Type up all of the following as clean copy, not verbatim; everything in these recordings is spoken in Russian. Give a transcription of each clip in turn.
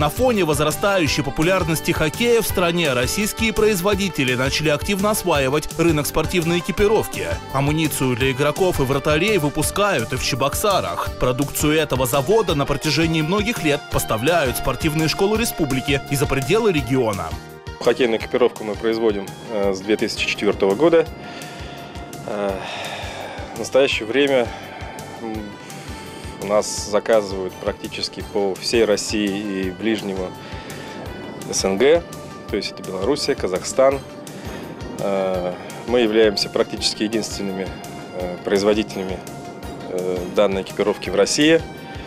На фоне возрастающей популярности хоккея в стране российские производители начали активно осваивать рынок спортивной экипировки. Амуницию для игроков и вратарей выпускают и в Чебоксарах. Продукцию этого завода на протяжении многих лет поставляют спортивные школы республики и за пределы региона. Хоккейную экипировку мы производим с 2004 года. В настоящее время у нас заказывают практически по всей России и ближнему СНГ, то есть это Белоруссия, Казахстан. Мы являемся практически единственными производителями данной экипировки в России,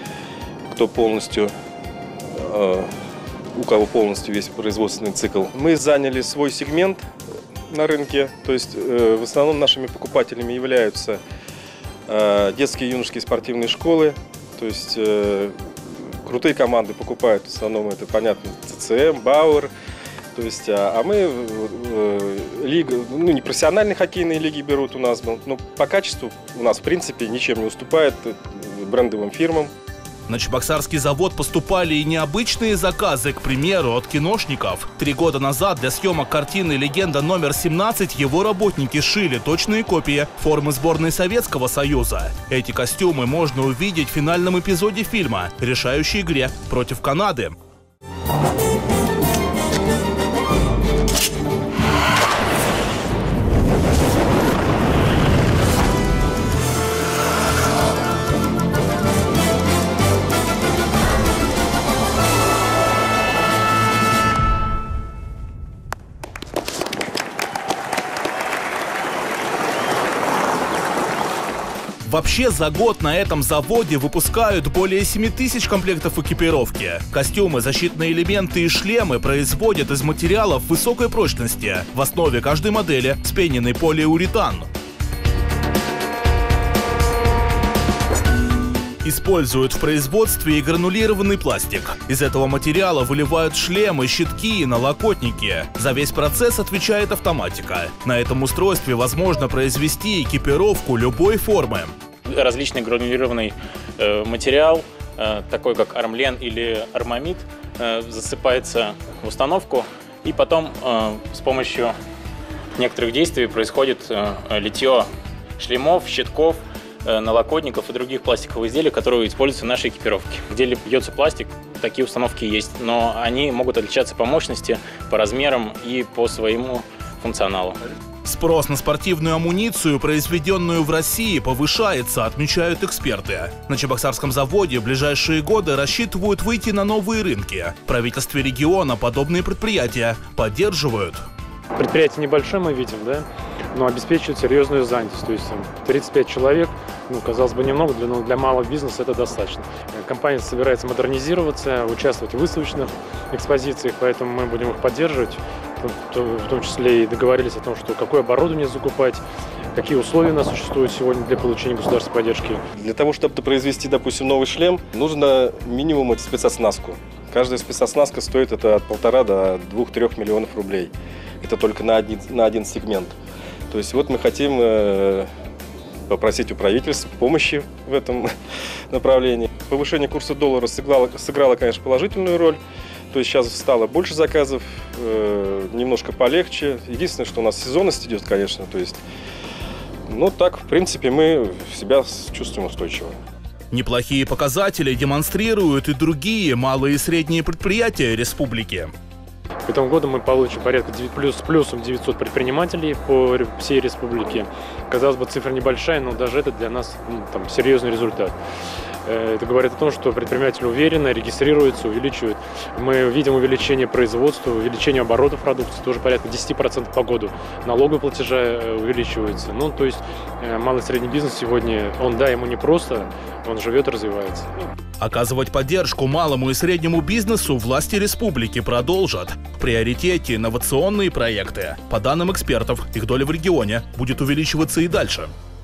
у кого полностью весь производственный цикл. Мы заняли свой сегмент на рынке, то есть в основном нашими покупателями являются детские и юношеские спортивные школы, то есть крутые команды покупают, в основном это, понятно, ЦЦМ, Бауэр, то есть, а мы не профессиональные хоккейные лиги берут у нас, но по качеству у нас в принципе ничем не уступает брендовым фирмам. На Чебоксарский завод поступали и необычные заказы, к примеру, от киношников. 3 года назад для съемок картины «Легенда номер 17» его работники шили точные копии формы сборной Советского Союза. Эти костюмы можно увидеть в финальном эпизоде фильма «Решающей игре против Канады». Вообще за год на этом заводе выпускают более 7000 комплектов экипировки. Костюмы, защитные элементы и шлемы производят из материалов высокой прочности. В основе каждой модели вспененный полиуретан. Используют в производстве и гранулированный пластик. Из этого материала выливают шлемы, щитки и налокотники. За весь процесс отвечает автоматика. На этом устройстве возможно произвести экипировку любой формы. Различный гранулированный материал, такой как армлен или армамид, засыпается в установку, и потом с помощью некоторых действий происходит литье шлемов, щитков, налокотников и других пластиковых изделий, которые используются в нашей экипировке. Где льется пластик, такие установки есть, но они могут отличаться по мощности, по размерам и по своему функционалу. Спрос на спортивную амуницию, произведенную в России, повышается, отмечают эксперты. На Чебоксарском заводе в ближайшие годы рассчитывают выйти на новые рынки. В правительстве региона подобные предприятия поддерживают. Предприятие небольшое мы видим, да, но обеспечивает серьезную занятость. То есть 35 человек, казалось бы, немного, но для малого бизнеса это достаточно. Компания собирается модернизироваться, участвовать в выставочных экспозициях, поэтому мы будем их поддерживать. В том числе и договорились о том, что какое оборудование закупать, какие условия у нас существуют сегодня для получения государственной поддержки. Для того, чтобы произвести, допустим, новый шлем, нужно минимум это спецоснастку. Каждая спецоснастка стоит от 1,5 до 2-3 миллионов рублей. Это только на один сегмент. То есть вот мы хотим попросить у правительства помощи в этом направлении. Повышение курса доллара сыграло, конечно, положительную роль. То есть сейчас стало больше заказов, немножко полегче. Единственное, что у нас сезонность идет, конечно. То есть, так, в принципе, мы себя чувствуем устойчиво. Неплохие показатели демонстрируют и другие малые и средние предприятия республики. В этом году мы получим порядка плюсом 900 предпринимателей по всей республике. Казалось бы, цифра небольшая, но даже это для нас серьезный результат. Это говорит о том, что предприниматели уверенно регистрируются, увеличивают. Мы видим увеличение производства, увеличение оборотов продукции, тоже порядка 10% по году. Налоговые платежи увеличиваются. То есть малый и средний бизнес сегодня, ему не просто, он живет и развивается. Оказывать поддержку малому и среднему бизнесу власти республики продолжат. В приоритете инновационные проекты. По данным экспертов, их доля в регионе будет увеличиваться и дальше.